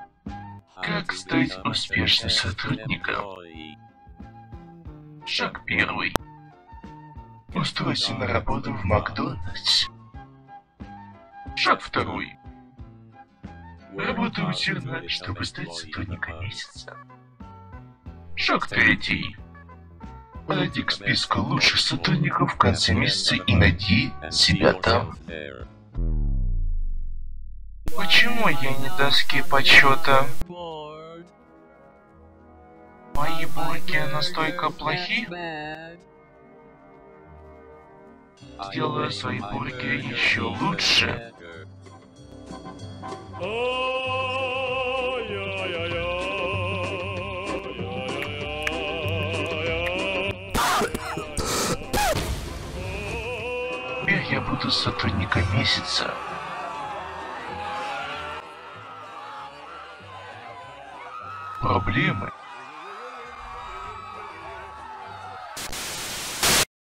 Как стать успешным сотрудником? Шаг первый. Устройся на работу в Макдональдс. Шаг второй. Работай усердно, чтобы стать сотрудником месяца. Шаг третий. Подойди к списку лучших сотрудников в конце месяца и найди себя там. Почему я не доски почета? Мои бургеры настолько плохи? Сделаю свои бургеры еще лучше. Теперь я буду сотрудником месяца. Проблемы